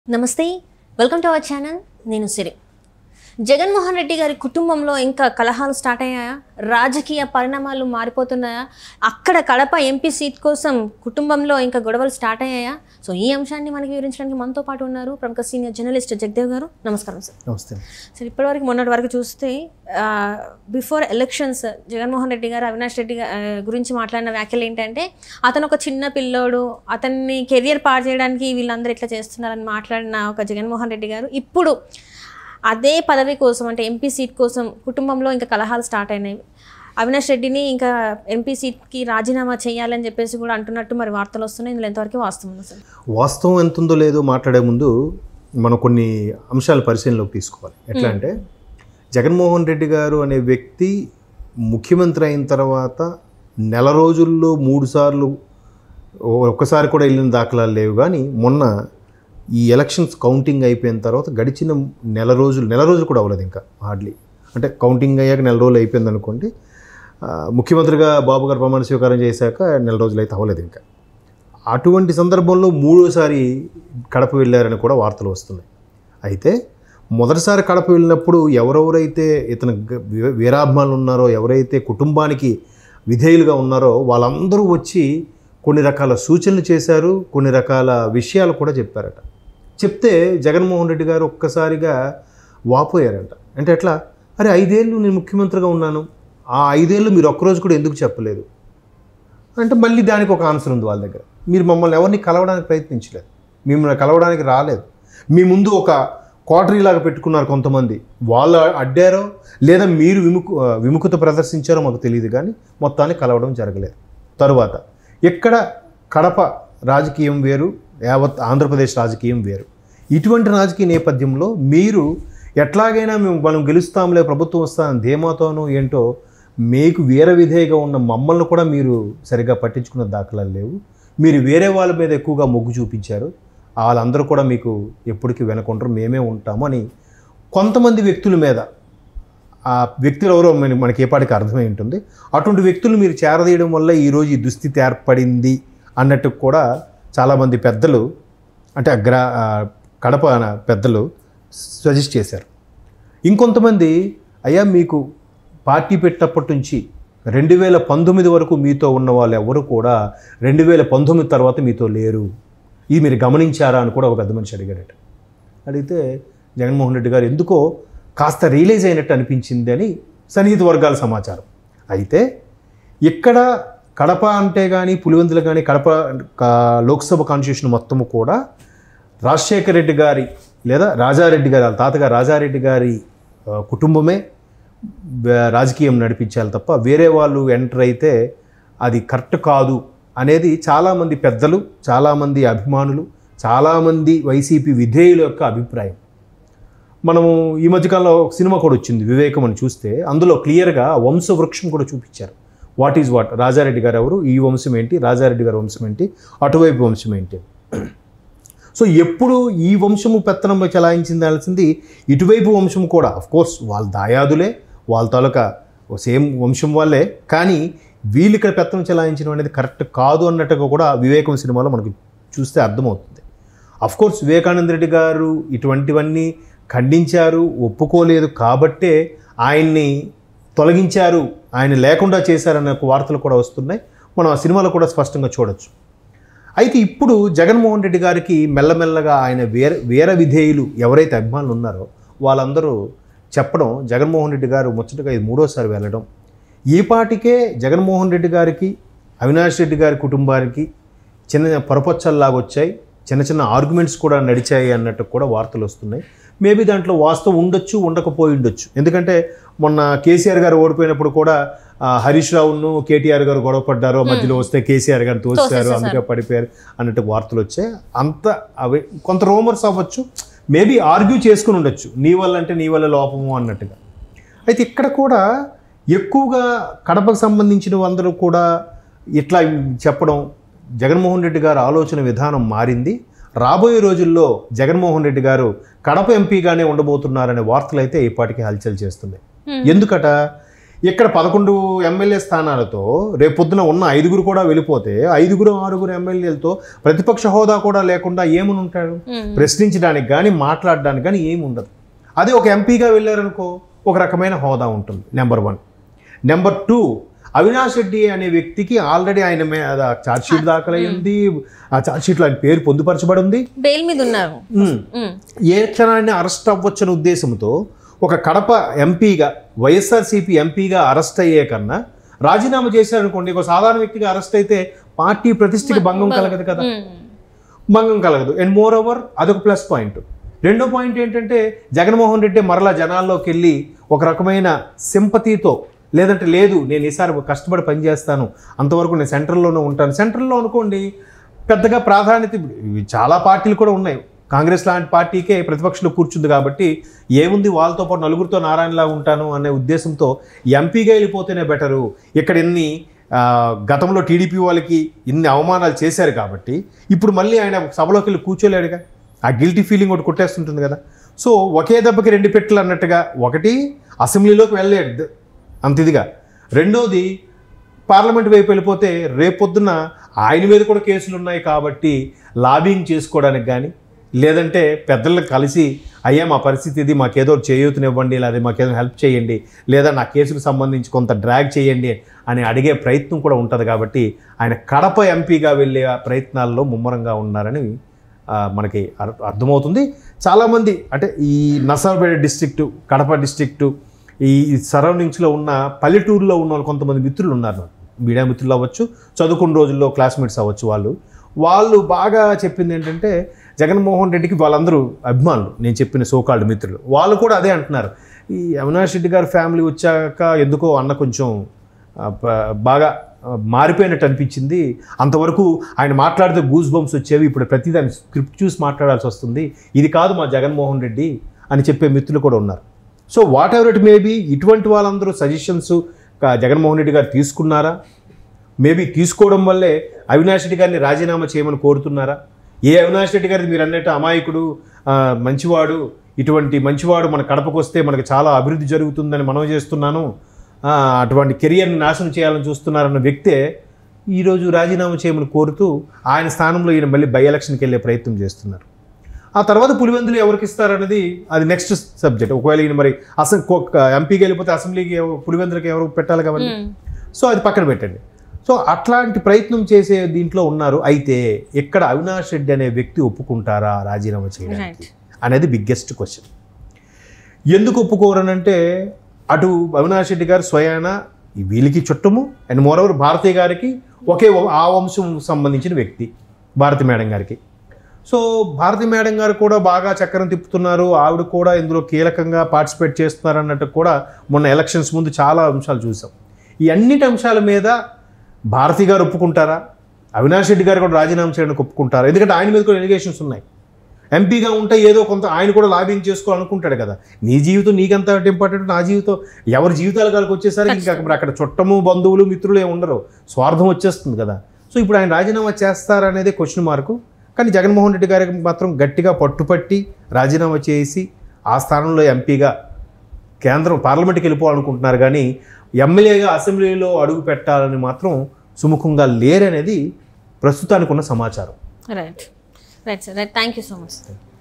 నమస్తే welcome to our channel నేను సిరి జగన్మోహన్ రెడ్డి గారి కుటుంబంలో ఇంకా కలహాలు స్టార్ట్ అయ్యాయా రాజకీయ పరిణామాలు మారిపోతున్నాయా అక్కడ కడప ఎంపీ సీట్ కోసం కుటుంబంలో ఇంకా గొడవలు స్టార్ట్ అయ్యాయా సో ఈ అంశాన్ని మనకి వివరించడానికి మనతో పాటు ఉన్నారు ప్రముఖ సీనియర్ జర్నలిస్ట్ జగదేవ్ గారు నమస్కారం సార్ నమస్తే సార్ ఇప్పటివరకు మొన్నటి వరకు చూస్తే బిఫోర్ ఎలక్షన్స్ జగన్మోహన్ రెడ్డి గారు అవినాష్ రెడ్డి గురించి మాట్లాడిన వ్యాఖ్యలు ఏంటంటే అతను ఒక చిన్న పిల్లోడు అతన్ని కెరియర్ పాడు చేయడానికి వీళ్ళందరూ ఇట్లా చేస్తున్నారని మాట్లాడిన ఒక జగన్మోహన్ రెడ్డి గారు ఇప్పుడు అదే పదవి కోసం అంటే ఎంపీ సీట్ కోసం కుటుంబంలో ఇంకా కలహాలు స్టార్ట్ అయినాయి అవినాష్ రెడ్డిని ఇంకా ఎంపీ సీట్కి రాజీనామా చేయాలని చెప్పేసి కూడా అంటున్నట్టు మరి వార్తలు వస్తున్నాయి ఇందులో ఎంతవరకు వాస్తవం సార్ వాస్తవం ఎంత ఉందో లేదో మాట్లాడే ముందు మనం కొన్ని అంశాలు పరిశీలనలోకి తీసుకోవాలి ఎట్లా అంటే జగన్మోహన్ రెడ్డి గారు అనే వ్యక్తి ముఖ్యమంత్రి అయిన తర్వాత నెల రోజుల్లో 3 సార్లు ఒక్కసారి కూడా వెళ్ళిన దాఖలాలు లేవు కానీ మొన్న ఈ ఎలక్షన్స్ కౌంటింగ్ అయిపోయిన తర్వాత గడిచిన నెల రోజులు కూడా అవ్వలేదు ఇంకా హార్డ్లీ అంటే కౌంటింగ్ అయ్యాక నెల రోజులు అయిపోయింది అనుకోండి ముఖ్యమంత్రిగా బాబు గారు ప్రమాణ స్వీకారం చేశాక నెల రోజులు అయితే అవ్వలేదు ఇంకా అటువంటి సందర్భంలో 3వసారి కడప వెళ్ళారని కూడా వార్తలు వస్తున్నాయి అయితే మొదటిసారి కడప వెళ్ళినప్పుడు ఎవరెవరైతే ఇతను వీరాభిమానులు ఉన్నారో ఎవరైతే కుటుంబానికి విధేయులుగా ఉన్నారో వాళ్ళందరూ వచ్చి కొన్ని రకాల సూచనలు చేశారు కొన్ని రకాల విషయాలు కూడా చెప్పారట చెప్తే జగన్మోహన్ రెడ్డి గారు ఒక్కసారిగా వాపోయారంట అంటే ఎట్లా అరే 5 ఏళ్ళు నేను ముఖ్యమంత్రిగా ఉన్నాను ఆ 5 ఏళ్ళు మీరు ఒక్కరోజు కూడా ఎందుకు చెప్పలేదు అంటే మళ్ళీ దానికి ఒక ఆన్సర్ ఉంది వాళ్ళ దగ్గర మీరు మమ్మల్ని ఎవరిని కలవడానికి ప్రయత్నించలేదు మిమ్మల్ని కలవడానికి రాలేదు మీ ముందు ఒక క్వార్టరీలాగా పెట్టుకున్నారు కొంతమంది వాళ్ళు అడ్డారో లేదా మీరు విముఖత ప్రదర్శించారో మాకు తెలియదు కానీ మొత్తాన్ని కలవడం జరగలేదు తరువాత ఎక్కడ కడప రాజకీయం వేరు యావత్ ఆంధ్రప్రదేశ్ రాజకీయం వేరు ఇటువంటి రాజకీయ నేపథ్యంలో మీరు ఎట్లాగైనా మనం గెలుస్తాంలే ప్రభుత్వం వస్తాను ధీమాతోనో ఏంటో మీకు విధేయగా ఉన్న మమ్మల్ని కూడా మీరు సరిగా పట్టించుకున్న దాఖలాలు లేవు మీరు వేరే వాళ్ళ మీద ఎక్కువగా మొగ్గు చూపించారు వాళ్ళందరూ కూడా మీకు ఎప్పటికీ వెనకుంటారు మేమే ఉంటాము అని కొంతమంది వ్యక్తుల మీద ఆ వ్యక్తులు ఎవరో మనకి ఏపాటికి అర్థమై ఉంటుంది అటువంటి వ్యక్తులు మీరు చేరదీయడం వల్ల ఈరోజు ఈ దుస్థితి ఏర్పడింది అన్నట్టు కూడా చాలామంది పెద్దలు అంటే కడప పెద్దలు సజెస్ట్ చేశారు ఇంకొంతమంది అయ్యా మీకు పార్టీ పెట్టినప్పటి నుంచి 2019 వరకు మీతో ఉన్న వాళ్ళు ఎవరు కూడా 2019 తర్వాత మీతో లేరు ఇది మీరు గమనించారా అని కూడా ఒక పెద్ద మనిషి అడిగాడట అడిగితే జగన్మోహన్ రెడ్డి గారు ఎందుకో కాస్త రియలైజ్ అయినట్టు అనిపించింది అని సన్నిహిత వర్గాల సమాచారం అయితే ఇక్కడ కడప అంటే కానీ పులివెందులు కానీ కడప లోక్సభ కాన్స్టిట్యూషన్ మొత్తము కూడా రాజశేఖర రెడ్డి గారి లేదా రాజారెడ్డి గారి వాళ్ళ తాతగారు రాజారెడ్డి గారి కుటుంబమే రాజకీయం నడిపించాలి తప్ప వేరే వాళ్ళు ఎంటర్ అయితే అది కరెక్ట్ కాదు అనేది చాలామంది పెద్దలు చాలామంది అభిమానులు చాలామంది వైసీపీ విధేయుల యొక్క అభిప్రాయం మనము ఈ మధ్యకాలంలో ఒక సినిమా కూడా వచ్చింది వివేకం అని చూస్తే అందులో క్లియర్గా వంశవృక్షం కూడా చూపించారు వాట్ ఈజ్ వాట్ రాజారెడ్డి గారు ఎవరు ఈ వంశం ఏంటి రాజారెడ్డి గారి వంశం ఏంటి అటువైపు వంశం ఏంటి సో ఎప్పుడు ఈ వంశము పెత్తనం చెలాయించిందాల్సింది ఇటువైపు వంశం కూడా అఫ్కోర్స్ వాళ్ళ దాయాదులే వాళ్ళ తాలూకా సేమ్ వంశం వాళ్ళే కానీ వీళ్ళు ఇక్కడ పెత్తనం చెలాయించడం అనేది కరెక్ట్ కాదు అన్నట్టుగా కూడా వివేకం సినిమాలో మనకు చూస్తే అర్థమవుతుంది అఫ్కోర్స్ వివేకానంద రెడ్డి గారు ఇటువంటివన్నీ ఖండించారు ఒప్పుకోలేదు కాబట్టే ఆయన్ని తొలగించారు ఆయన లేకుండా చేశారన్న వార్తలు కూడా వస్తున్నాయి మనం ఆ సినిమాలో కూడా స్పష్టంగా చూడొచ్చు అయితే ఇప్పుడు జగన్మోహన్ రెడ్డి గారికి మెల్లమెల్లగా ఆయన వేరే విధేయులు ఎవరైతే అభిమానులు ఉన్నారో వాళ్ళందరూ చెప్పడం జగన్మోహన్ రెడ్డి గారు ముచ్చటగా ఇది 3వసారి వెళ్ళడం ఈ పాటికే జగన్మోహన్ రెడ్డి గారికి అవినాష్ రెడ్డి గారి కుటుంబానికి చిన్న పరపచ్చల్లాగా వచ్చాయి చిన్న చిన్న ఆర్గ్యుమెంట్స్ కూడా నడిచాయి అన్నట్టు కూడా వార్తలు వస్తున్నాయి మేబీ దాంట్లో వాస్తవం ఉండొచ్చు ఉండకపోయి ఉండొచ్చు ఎందుకంటే మొన్న కేసీఆర్ గారు ఓడిపోయినప్పుడు కూడా హరీష్ రావును కేటీఆర్ గారు గొడవపడ్డారు మధ్యలో వస్తే కేసీఆర్ గారు తోసారు అందుకే పడిపోయారు అన్నట్టు వార్తలు వచ్చాయి అంత అవి కొంత రూమర్స్ అవ్వచ్చు మేబీ ఆర్గ్యూ చేసుకుని ఉండొచ్చు నీ వల్ల అంటే నీ వల్ల లోపము అన్నట్టుగా అయితే ఇక్కడ కూడా ఎక్కువగా కడపకు సంబంధించిన అందరూ కూడా ఇట్లా చెప్పడం జగన్మోహన్ రెడ్డి గారు ఆలోచన విధానం మారింది రాబోయే రోజుల్లో జగన్మోహన్ రెడ్డి గారు కడప ఎంపీగానే ఉండబోతున్నారనే వార్తలు అయితే ఇప్పటికీ హల్చల్ చేస్తున్నాయి ఎందుకట ఇక్కడ 11 ఎమ్మెల్యే స్థానాలతో రేపొద్దున ఉన్న 5 కూడా వెళ్ళిపోతే 5-6 ఎమ్మెల్యేలతో ప్రతిపక్ష హోదా కూడా లేకుండా ఏమని ఉంటాడు? ప్రశ్నించడానికి కానీ మాట్లాడడానికి కానీ ఏమి ఉండదు. అదే ఒక ఎంపీగా వెళ్ళారనుకో ఒక రకమైన హోదా ఉంటుంది. నెంబర్ 1. నెంబర్ 2, అవినాష్ రెడ్డి అనే వ్యక్తికి ఆల్రెడీ ఆయన మీద ఛార్జ్షీట్ దాఖలైంది. ఆ ఛార్జ్షీట్లో ఆయన పేరు పొందుపరచబడి ఉంది, బెయిల్ మీద ఉన్నారు. ఏ క్షణాన్ని అరెస్ట్ అవ్వచ్చని ఉద్దేశంతో ఒక కడప ఎంపీగా, వైఎస్ఆర్సీపీ ఎంపీగా అరెస్ట్ అయ్యే కన్నా రాజీనామా చేశారనుకోండి, ఒక సాధారణ వ్యక్తిగా అరెస్ట్ అయితే పార్టీ ప్రతిష్టకి భంగం కలగదు కదా, భంగం కలగదు. అండ్ మోర్ ఓవర్ అదొక ప్లస్ పాయింట్. రెండో పాయింట్ ఏంటంటే జగన్మోహన్ రెడ్డి మరలా జనాల్లోకి వెళ్ళి ఒక రకమైన సింపతితో, లేదంటే లేదు నేను ఈసారి కష్టపడి పనిచేస్తాను, అంతవరకు నేను సెంట్రల్లోనే ఉంటాను. సెంట్రల్లో అనుకోండి పెద్దగా ప్రాధాన్యత చాలా పార్టీలు కూడా ఉన్నాయి. కాంగ్రెస్ లాంటి పార్టీకే ప్రతిపక్షంలో కూర్చుంది కాబట్టి ఏముంది వాళ్ళతో పాటు నలుగురితో నారాయణలా ఉంటాను అనే ఉద్దేశంతో ఎంపీగా వెళ్ళిపోతేనే బెటరు. ఇక్కడ గతంలో టీడీపీ వాళ్ళకి ఇన్ని అవమానాలు చేశారు కాబట్టి ఇప్పుడు మళ్ళీ ఆయన సభలోకి వెళ్ళి కూర్చోలేడుగా. ఆ గిల్టీ ఫీలింగ్ ఒకటి కొట్టేస్తుంటుంది కదా. సో ఒకే దెబ్బకి 2 పెట్టెలు అన్నట్టుగా, ఒకటి అసెంబ్లీలోకి వెళ్ళలేడు అంత ఇదిగా, రెండోది పార్లమెంట్ వైపు వెళ్ళిపోతే రేపొద్దున ఆయన మీద కూడా కేసులు ఉన్నాయి కాబట్టి లాబింగ్ చేసుకోవడానికి కానీ, లేదంటే పెద్దలను కలిసి అయ్యా మా పరిస్థితి ఇది, మాకేదో చేయూతనివ్వండి, లేదా మాకేదో హెల్ప్ చేయండి, లేదా నా కేసుకు సంబంధించి కొంత డ్రాగ్ చేయండి అని అడిగే ప్రయత్నం కూడా ఉంటుంది. కాబట్టి ఆయన కడప ఎంపీగా వెళ్ళే ప్రయత్నాల్లో ముమ్మరంగా ఉన్నారని మనకి అర్థమవుతుంది. చాలామంది అంటే ఈ నర్సాపేట డిస్ట్రిక్టు, కడప డిస్ట్రిక్టు, ఈ సరౌండింగ్స్లో ఉన్న పల్లెటూరులో ఉన్న వాళ్ళు కొంతమంది మిత్రులు ఉన్నారు, మీడియా మిత్రులు అవ్వచ్చు, చదువుకున్న రోజుల్లో క్లాస్మేట్స్ అవ్వచ్చు. వాళ్ళు బాగా చెప్పింది ఏంటంటే జగన్మోహన్ రెడ్డికి వాళ్ళందరూ అభిమానులు, నేను చెప్పిన సోకాల్డ్ మిత్రులు, వాళ్ళు కూడా అదే అంటున్నారు. ఈ అవినాష్ రెడ్డి గారి ఫ్యామిలీ వచ్చాక ఎందుకో అన్న కొంచెం బాగా మారిపోయినట్టు అనిపించింది. అంతవరకు ఆయన మాట్లాడితే గూస్ బంప్స్ వచ్చేవి, ఇప్పుడు ప్రతిదాని స్క్రిప్ట్ చూసి మాట్లాడాల్సి వస్తుంది, ఇది కాదు మా జగన్మోహన్ రెడ్డి అని చెప్పే మిత్రులు కూడా ఉన్నారు. So whatever it maybe, ఇటువంటి వాళ్ళందరూ సజెషన్స్ జగన్మోహన్ రెడ్డి గారు తీసుకున్నారా? మేబీ తీసుకోవడం వల్లే అవినాష్ రెడ్డి గారిని రాజీనామా చేయమని కోరుతున్నారా? ఏ అవినాష్ రెడ్డి గారిని మీరు అన్నట్టు అమాయకుడు, మంచివాడు, ఇటువంటి మంచివాడు మన కడపకు వస్తే మనకు చాలా అభివృద్ధి జరుగుతుందని మనవి చేస్తున్నాను, అటువంటి కెరియర్ని నాశనం చేయాలని చూస్తున్నారన్న వ్యక్తే ఈరోజు రాజీనామా చేయమని కోరుతూ ఆయన స్థానంలో ఈయన మళ్ళీ బై ఎలక్షన్కి వెళ్ళే ప్రయత్నం చేస్తున్నారు. ఆ తర్వాత పులివెందులు ఎవరికి ఇస్తారనేది అది నెక్స్ట్ సబ్జెక్ట్. ఒకవేళ ఈయన మరి ఎంపీకి వెళ్ళిపోతే అసెంబ్లీకి పులివెందులకి ఎవరు పెట్టాలి కాబట్టి, సో అది పక్కన పెట్టండి. సో అట్లాంటి ప్రయత్నం చేసే దీంట్లో ఉన్నారు. అయితే ఇక్కడ అవినాష్ రెడ్డి అనే వ్యక్తి ఒప్పుకుంటారా రాజీనామా చేయడానికి అనేది బిగ్గెస్ట్ క్వశ్చన్. ఎందుకు ఒప్పుకోరనంటే అటు అవినాష్ రెడ్డి గారు స్వయాన వీళ్ళకి చుట్టము, అండ్ మోరవర్ భారతి గారికి ఒకే ఆ వంశం సంబంధించిన వ్యక్తి భారతి మేడం గారికి. సో భారతి మేడం గారు కూడా బాగా చక్రం తిప్పుతున్నారు, ఆవిడ కూడా ఇందులో కీలకంగా పార్టిసిపేట్ చేస్తున్నారు అన్నట్టు కూడా మొన్న ఎలక్షన్స్ ముందు చాలా అంశాలు చూసాం. ఈ అన్నిటి అంశాల మీద భారతి గారు ఒప్పుకుంటారా, అవినాష్ రెడ్డి గారు కూడా రాజీనామా చేయడానికి ఒప్పుకుంటారా? ఎందుకంటే ఆయన మీద కూడా ఎలిగేషన్స్ ఉన్నాయి. ఎంపీగా ఉంటే ఏదో కొంత ఆయన కూడా లాబింగ్ చేసుకోవాలనుకుంటాడు కదా. నీ జీవితం నీకెంత ఇంపార్టెంట్, నా జీవితం, ఎవరి జీవితాల కాడికి వచ్చేసరికి ఇంకా అక్కడ చుట్టము బంధువులు మిత్రులు ఏమి ఉండరు, స్వార్థం వచ్చేస్తుంది కదా. సో ఇప్పుడు ఆయన రాజీనామా చేస్తారనేది క్వశ్చన్ మార్కు. కానీ జగన్మోహన్ రెడ్డి గారికి మాత్రం గట్టిగా పట్టుపట్టి రాజీనామా చేసి ఆ స్థానంలో ఎంపీగా కేంద్రం పార్లమెంట్కి వెళ్ళిపోవాలనుకుంటున్నారు. కానీ ఎమ్మెల్యేగా అసెంబ్లీలో అడుగు పెట్టాలని మాత్రం సుముఖంగా లేరనేది ప్రస్తుతానికి ఉన్న సమాచారం. Right right sir, right. Thank you so much.